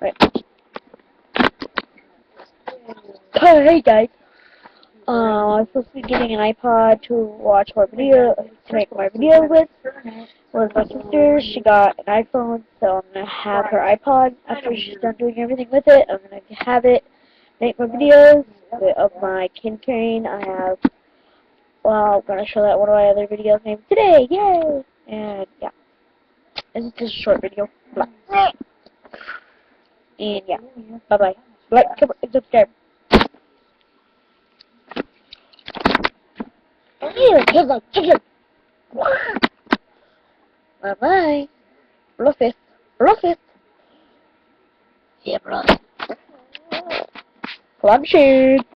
Right. Hey guys. I'm supposed to be getting an iPod to watch more videos, to make more videos with my sister. She got an iPhone, so I'm gonna have her iPod after she's done doing everything with it. I'm gonna have it make more videos of my candy cane. I'm gonna show that one of my other videos named Today, yay! And yeah, this is just a short video. Bye. And yeah, bye bye. Like, comment, and subscribe. Bye bye. Fluff it. Fluff it. Yeah, bro. Club shoot.